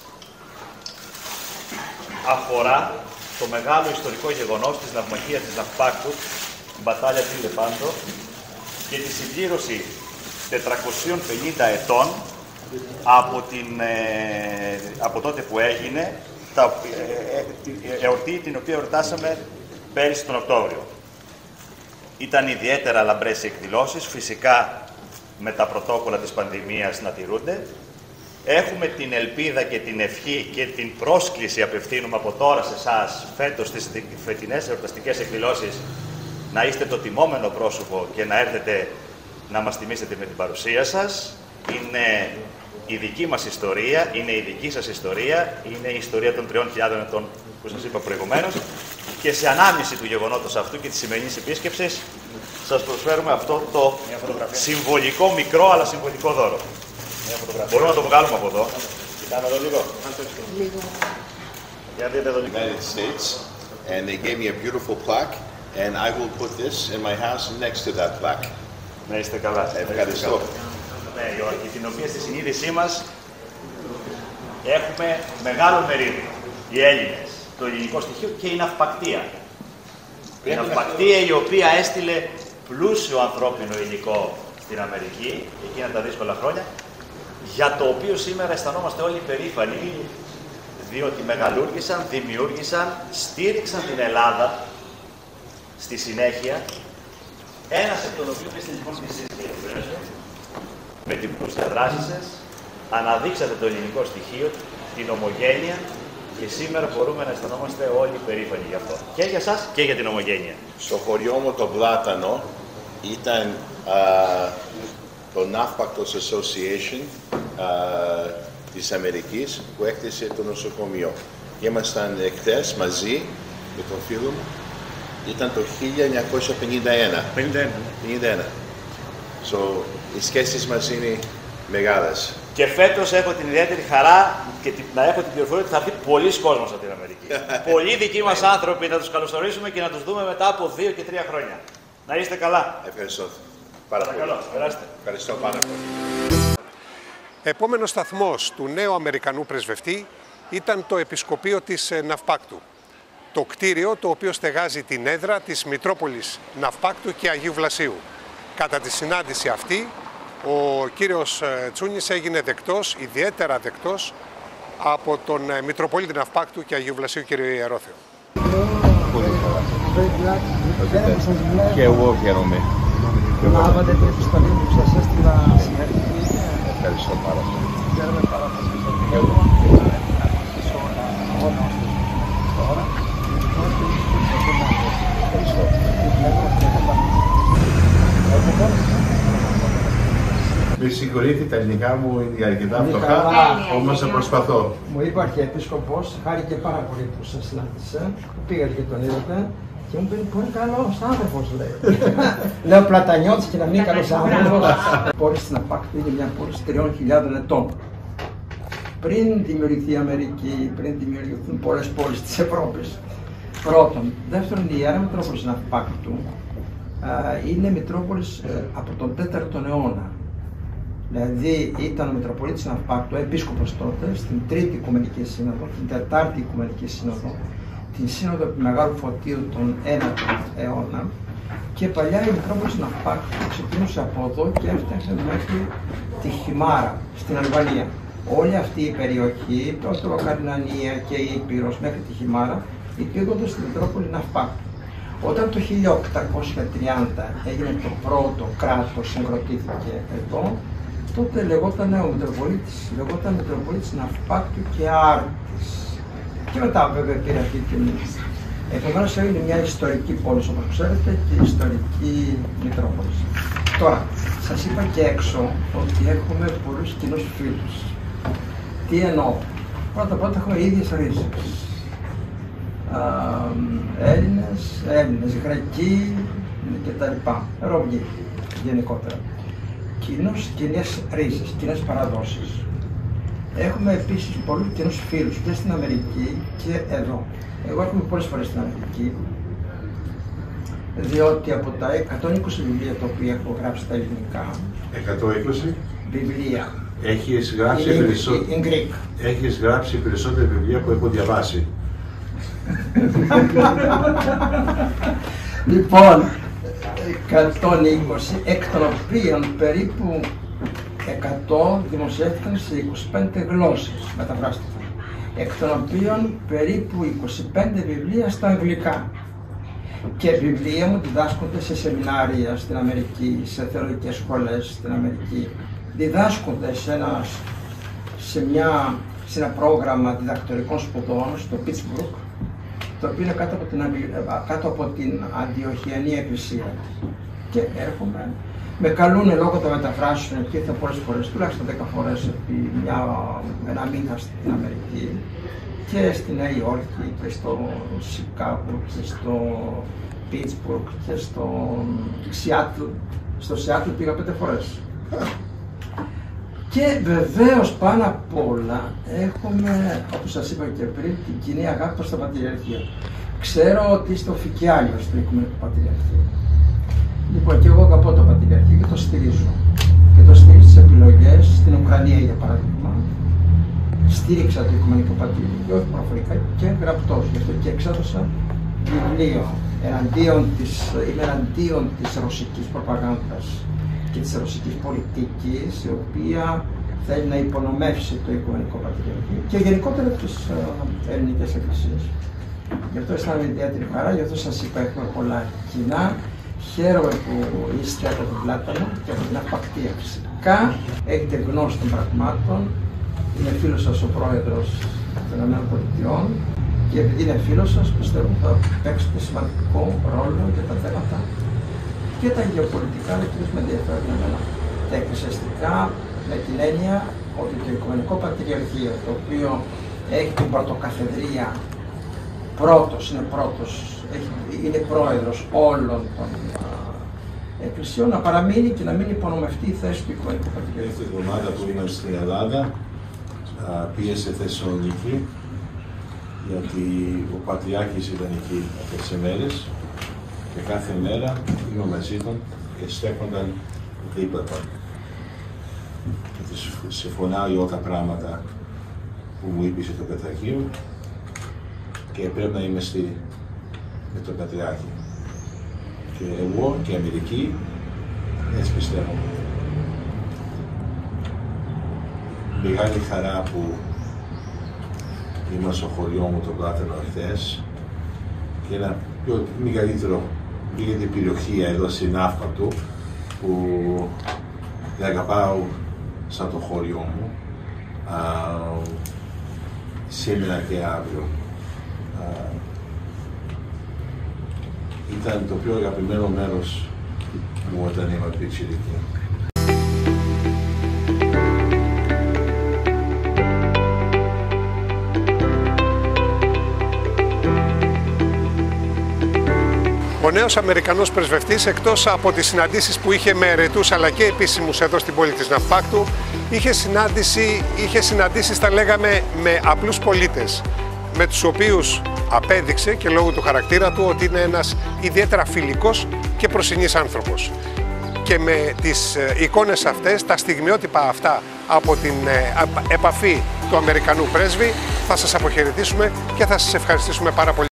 αφορά το μεγάλο ιστορικό γεγονός της ναυμαχίας της Ναυπάκτου, την Μπατάλια του Λεπάντο, και τη συμπλήρωση τετρακοσίων πενήντα ετών από, την, ε, από τότε που έγινε, τα, ε, ε, εορτή την οποία εορτάσαμε πέρυσι τον Οκτώβριο. Ήταν ιδιαίτερα λαμπρές οι εκδηλώσεις, φυσικά με τα πρωτόκολλα της πανδημίας να τηρούνται. Έχουμε την ελπίδα και την ευχή και την πρόσκληση απευθύνουμε από τώρα σε εσάς φέτος στις φετινές εορταστικές εκδηλώσεις να είστε το τιμόμενο πρόσωπο και να έρθετε να μας τιμήσετε με την παρουσία σας. Είναι η δική μας ιστορία, είναι η δική σας ιστορία, είναι η ιστορία των τριών χιλιάδων ετών που σας είπα προηγουμένως και σε ανάμνηση του γεγονότος αυτού και της σημερινής επίσκεψης σας προσφέρουμε αυτό το συμβολικό, μικρό αλλά συμβολικό δώρο. Μπορούμε να το βγάλουμε από εδώ. Κοιτάμε εδώ λίγο. Λίγο. Για δείτε εδώ λίγο. United States, and they gave me a beautiful plaque, and I will put this in my house next to that plaque. Να είστε καλά. Ευχαριστώ. Ναι, Γιώργη, την οποία στη συνείδησή μας έχουμε μεγάλο μερίδιο. Οι Έλληνες, το ελληνικό στοιχείο και η ναυπακτία. Η ναυπακτία η οποία έστειλε πλούσιο ανθρώπινο υλικό στην Αμερική, εκείνα τα δύσκολα χρόνια, για το οποίο σήμερα αισθανόμαστε όλοι περήφανοι, διότι μεγαλούργησαν, δημιούργησαν, στήριξαν την Ελλάδα στη συνέχεια. Ένας από τον οποίο είστε λοιπόν και εσείς, κύριε Πρόεδρε, με την πλούσια δράση σας, αναδείξατε το ελληνικό στοιχείο, την ομογένεια και σήμερα μπορούμε να αισθανόμαστε όλοι περήφανοι γι' αυτό. Και για εσάς και για την ομογένεια. Στο χωριό μου το Πλάτανο ήταν α, το Ναύπακτος Association α, της Αμερικής που έκτισε το νοσοκομείο. Ήμασταν εχθές μαζί με τον φίλο μου. Ήταν το χίλια εννιακόσια πενήντα ένα. πενήντα ένα. πενήντα ένα. So, οι σχέσεις μας είναι μεγάλες. Και φέτος έχω την ιδιαίτερη χαρά και την, να έχω την πληροφορία ότι θα έρθει πολλοί κόσμος από την Αμερική. Πολλοί δικοί μας άνθρωποι να τους καλωσορίσουμε και να τους δούμε μετά από δύο και τρία χρόνια. Να είστε καλά. Ευχαριστώ. Πάρα πολύ. Ευχαριστώ πάρα πολύ. Επόμενος σταθμός του νέου Αμερικανού πρεσβευτή ήταν το Επισκοπείο της Ναυπάκτου. Το κτίριο το οποίο στεγάζει την έδρα της Μητρόπολης Ναυπάκτου και Αγίου Βλασίου. Κατά τη συνάντηση αυτή, ο κύριος Τσούνης έγινε δεκτός, ιδιαίτερα δεκτός, από τον Μητροπολίτη Ναυπάκτου και Αγίου Βλασίου, κύριο Ιερόθεο. Και εγώ χαίρομαι. Λάβατε την επιστολή που σας έστειλα συγχαρητήρια. Ευχαριστώ πάρα πολύ. Χαίρομαι πάρα πολύ. Και εγώ να ευχαριστήσω όλα ώστε τώρα. Ευχαριστώ. Με συγχωρείτε, τα ελληνικά μου είναι αρκετά φτωχά, όμως θα προσπαθώ. Μου είπε ο Αρχιεπίσκοπος, χάρηκε πάρα πολύ που σας συνάντησε, που πήγατε και τον είδατε. Και μου πει, πολύ καλός άνθρωπος, λέει. Λέω Πλατανιώτης και να μην καλός άνθρωπος. Η πόλη στην Ναυπάκτου είναι μια πόλη τριών χιλιάδων ετών. Πριν δημιουργηθεί η Αμερική, πριν δημιουργηθούν πολλές πόλεις της Ευρώπης. Πρώτον. Δεύτερον, η Ιερά Μητρόπολης Ναυπάκτου είναι Μητρόπολης από τον τέταρτο αιώνα. Δηλαδή ήταν ο Μητροπολίτης Ναυπάκτου, επίσκοπος τότε, στην Τρίτη Οικουμενική Σύνοδο, την Τετάρτη Οικουμενική Σύνοδο, την Σύνοδο του Μεγάλου Φωτίου τον ένατο αιώνα, και παλιά η Μητρόπολης Ναυπάκτου ξεκίνησε από εδώ και έφτασε μέχρι τη Χιμάρα, στην Αλβανία. Όλη αυτή η περιοχή, το Λοκαρνανία και η Ήπειρος μέχρι τη Χιμάρα, υπήρχαν στην Μητρόπολη Ναυπάκτου. Όταν το χίλια οκτακόσια τριάντα έγινε το πρώτο κράτος, συγκροτήθηκε εδώ, τότε λεγόταν ο Μητροπολίτης, λεγόταν Μητροπολίτης Ναυπάκτου και Άρτης. Και μετά βέβαια πήρε αυτή τη μνήμη. Επομένως έγινε μια ιστορική πόλη, όπως ξέρετε, και ιστορική Μητρόπολη. Τώρα, σας είπα και έξω ότι έχουμε πολλούς κοινούς φίλους. Τι εννοώ? Πρώτα πρώτα έχουμε ίδιες ρίζες. Έλληνες, Έλληνες, Γρεκοί κτλ. Ρωμιοί γενικότερα. Κοινούς, κοινές ρίζες, κοινές παραδόσεις. Έχουμε επίσης πολλούς κοινούς φίλους και στην Αμερική και εδώ. Εγώ έρχομαι πολλές φορές στην Αμερική, διότι από τα εκατόν είκοσι βιβλία τα οποία έχω γράψει στα ελληνικά. εκατόν είκοσι βιβλία. Έχεις γράψει, in, περισσο... in Greek. Έχεις γράψει περισσότερα βιβλία που έχω διαβάσει. Λοιπόν, εκατόν είκοσι, εκ των οποίων περίπου εκατό δημοσιεύτηκαν σε είκοσι πέντε γλώσσες, μεταφράστηκαν. Εκ των οποίων περίπου είκοσι πέντε βιβλία στα αγγλικά. Και βιβλία μου διδάσκονται σε σεμινάρια στην Αμερική, σε θεολογικές σχολές στην Αμερική. Διδάσκονται σε ένα, σε μια, σε ένα πρόγραμμα διδακτορικών σπουδών στο Pittsburgh, το οποίο είναι κάτω από την, κάτω από την Αντιοχιανή Εκκλησία. Και έρχομαι, με καλούν λόγω των μεταφράσεων και ήρθα πολλές φορές, τουλάχιστον δέκα φορές επί μια, ένα μήνα στην Αμερική, και στη Νέα Υόρκη και στο Σικάγο και στο Pittsburgh και στο Σιάτλ. Στο Σιάτλ πήγα πέντε φορές. Και βεβαίως πάνω απ' όλα έχουμε, όπως σας είπα και πριν, την κοινή αγάπη προς το Πατριαρχείο. Ξέρω ότι είστε οφικιάλιος στο Οικουμενικό Πατριαρχείο. Λοιπόν, και εγώ αγαπώ το Πατριαρχείο και το στηρίζω. Και το στηρίζω στις επιλογές, στην Ουκρανία για παράδειγμα. Στήριξα το Οικουμενικό Πατριαρχείο, όχι προφορικά και γραπτός. Γι' αυτό και εξέδωσα βιβλίο εναντίον της, είμαι εναντίον της ρωσικής προπαγάνδας και της ρωσικής πολιτικής, η οποία θέλει να υπονομεύσει το Οικουμενικό Πατριαρχείο και γενικότερα τις uh, ελληνικές εκκλησίες. Γι' αυτό αισθάνομαι ιδιαίτερη χαρά, γι' αυτό σας είπα έχουμε πολλά κοινά. Χαίρομαι που είστε από τον Πλάτανο και από την Ναυπακτία φυσικά. Έχετε γνώση των πραγμάτων. Είναι φίλος σας ο πρόεδρος των ΗΠΑ και επειδή είναι φίλος σας πιστεύω θα παίξετε σημαντικό ρόλο για τα θέματα και τα γεωπολιτικά, αλλά κυρίως με ενδιαφέρον εμένα. Τα εκκλησιαστικά, με την έννοια ότι το Οικουμενικό Πατριαρχείο, το οποίο έχει την πρωτοκαθεδρία, πρώτος, είναι πρώτος, έχει, είναι πρόεδρος όλων των εκκλησιών να παραμείνει και να μην υπονομευτεί η θέση του οικουμενικού πατριαρχείου. Αυτή τη εβδομάδα που ήμουν στην Ελλάδα, πήγε σε Θεσσαλονίκη, γιατί ο Πατριάρχης ήταν εκεί αυτές τις μέρες και κάθε μέρα ήμουν μαζί του και στέκονταν δίπλα του. Σε φωνάει όλα τα πράγματα που μου είπε το Πατριαρχείο και πρέπει να είμαι στη, με τον Πατριάρχη. Και εγώ και η Αμερική έτσι πιστεύω. Μεγάλη χαρά που ήμουν στο χωριό μου το Πλάτανο χθες και ένα πιο μεγαλύτερο, λίγη περιοχή εδώ στην Αύπακτο που την αγαπάω σαν το χωριό μου α, σήμερα και αύριο. Α, ήταν το πιο αγαπημένο μέρος μου όταν ήμουν πιτσιρική. Ο νέος Αμερικανός πρεσβευτής, εκτός από τις συναντήσεις που είχε με αιρετούς αλλά και επίσημους εδώ στην πόλη της Ναυπάκτου, είχε, συνάντηση, είχε συναντήσεις, τα λέγαμε, με απλούς πολίτες, με τους οποίους απέδειξε και λόγω του χαρακτήρα του ότι είναι ένας ιδιαίτερα φιλικός και προσινής άνθρωπος. Και με τις εικόνες αυτές, τα στιγμιότυπα αυτά από την επαφή του Αμερικανού πρέσβη, θα σας αποχαιρετήσουμε και θα σας ευχαριστήσουμε πάρα πολύ.